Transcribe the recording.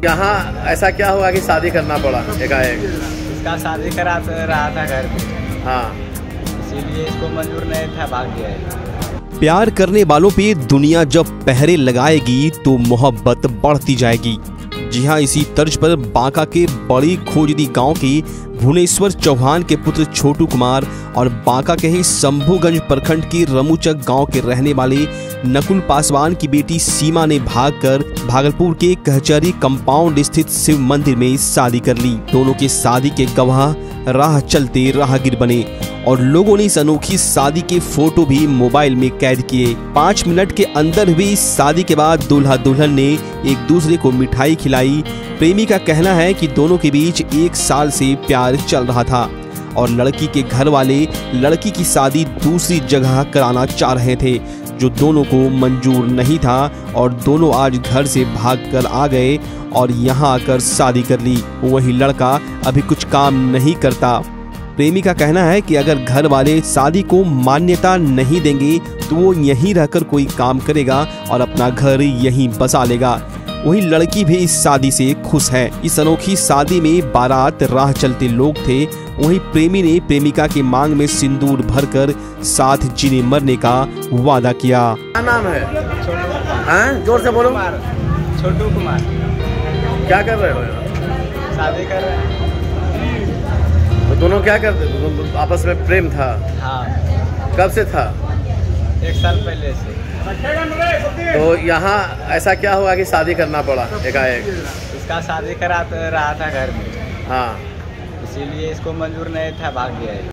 यहाँ ऐसा क्या हुआ कि शादी करना पड़ा एकाएक? इसका शादी करा रहा था घर में। हाँ, इसीलिए इसको मंजूर नहीं था, भाग गया है। प्यार करने वालों पे दुनिया जब पहरे लगाएगी तो मोहब्बत बढ़ती जाएगी। जी हाँ, इसी तर्ज पर बांका के बड़ी खोजदी गांव की भुवनेश्वर चौहान के पुत्र छोटू कुमार और बांका के ही शंभूगंज प्रखंड की रमुचक गांव के रहने वाले नकुल पासवान की बेटी सीमा ने भागकर भागलपुर के कचहरी कंपाउंड स्थित शिव मंदिर में शादी कर ली। दोनों के शादी के गवाह राह चलते राहगीर बने और लोगों ने इस अनोखी शादी के फोटो भी मोबाइल में कैद किए। 5 मिनट के अंदर हुई इस शादी के बाद दूल्हा दुल्हन ने एक दूसरे को मिठाई खिलाई। प्रेमी का कहना है कि दोनों के बीच 1 साल से प्यार चल रहा था और लड़की के घर वाले लड़की की शादी दूसरी जगह कराना चाह रहे थे, जो दोनों को मंजूर नहीं था और दोनों आज घर से भागकर आ गए और यहाँ आकर शादी कर ली। वही लड़का अभी कुछ काम नहीं करता। प्रेमी का कहना है कि अगर घर वाले शादी को मान्यता नहीं देंगे तो वो यहीं रहकर कोई काम करेगा और अपना घर यहीं बसा लेगा। वही लड़की भी इस शादी से खुश है। इस अनोखी शादी में बारात राह चलते लोग थे। वहीं प्रेमी ने प्रेमिका की मांग में सिंदूर भरकर साथ जीने मरने का वादा किया। क्या नाम है? जोर से बोलो। छोटू कुमार। क्या कर रहे हो? शादी कर रहे हैं। तो दोनों क्या करते? दोनों आपस में प्रेम था? हाँ। कब से था? 1 साल पहले से। तो यहाँ ऐसा क्या हुआ कि शादी करना पड़ा एकाएक? इसका शादी करा रहा था घर में। हाँ, इसीलिए इसको मंजूर नहीं था, भाग गया है।